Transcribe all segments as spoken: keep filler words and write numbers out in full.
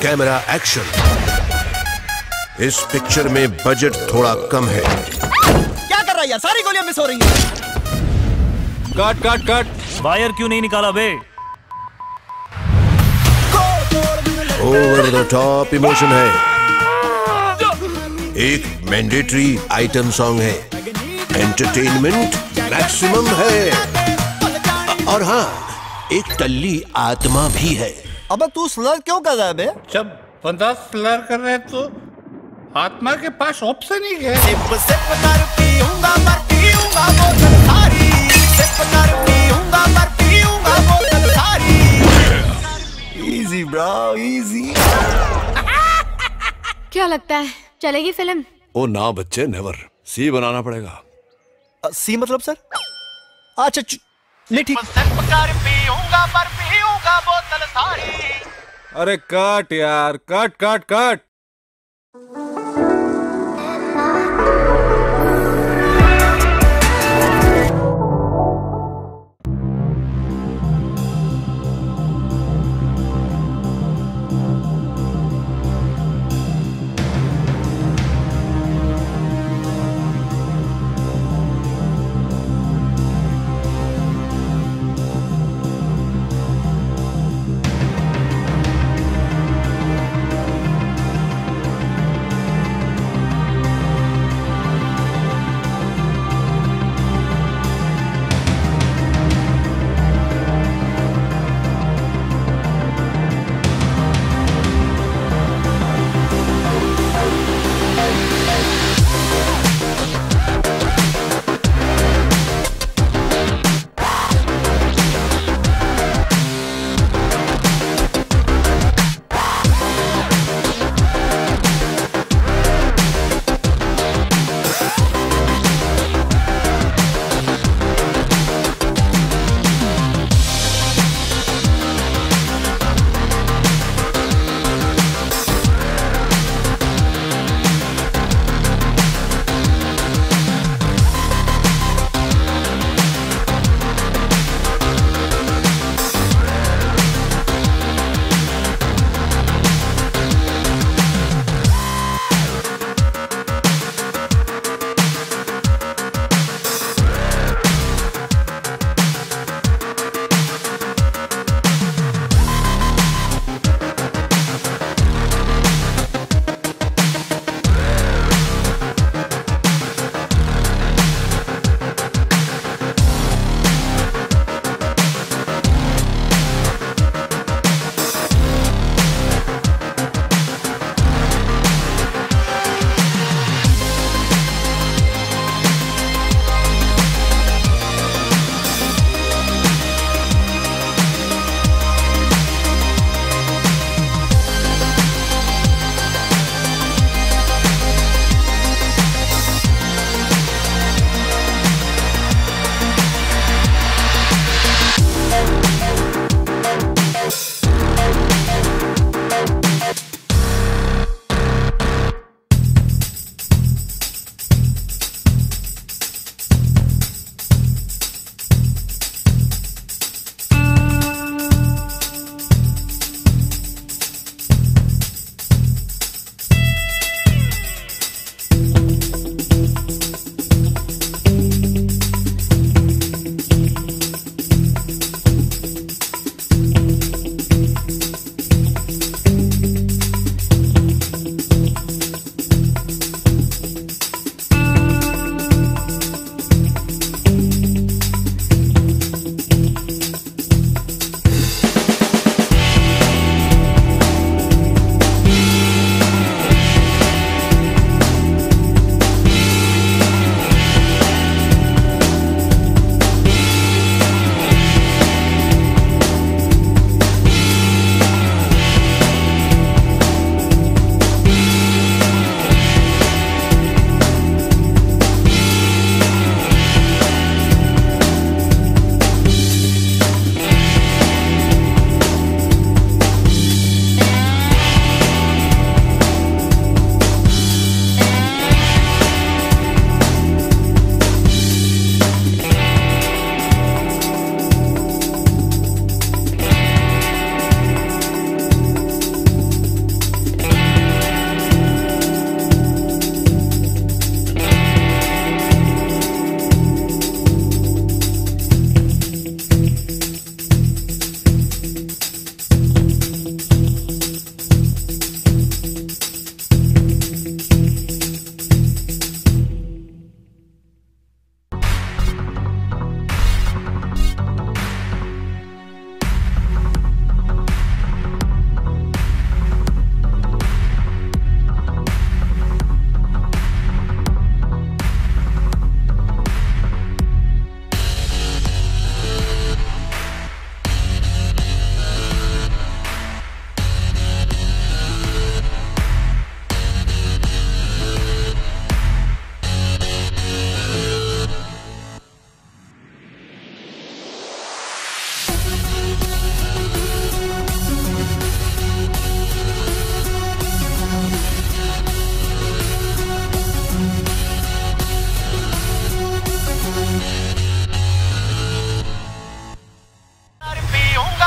Camera action. इस picture में budget थोड़ा कम है। क्या कर रहा है यार, सारी गोलियां मिस हो रही हैं। Cut cut cut. वायर क्यों नहीं निकाला बे? ओवर द टॉप इमोशन है। एक मैंडेटरी आइटम सॉन्ग है। एंटरटेनमेंट मैक्सिमम है। और हाँ, एक टल्ली आत्मा भी है। अबे तू स्लर क्यों कर रहा है बे? जब बंदा स्लर कर रहे तो आत्मा के पास ऑप्शन ही है। सिप सिप कर पीऊंगा पर पीऊंगा बोतल सारी। सिप कर पीऊंगा पर पीऊंगा बोतल सारी। Easy bro, easy. क्या लगता है चलेगी फिल्म? ओ ना बच्चे, नेवर। सी बनाना पड़ेगा। सी मतलब सर? अच्छा नहीं ठीक। सिप कर पीऊंगा पर पीऊंगा बोतल सारी। अरे कट यार, कट कट कट।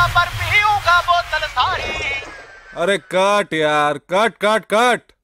पर पीऊंगा बोतल सारी। अरे काट यार, काट काट काट।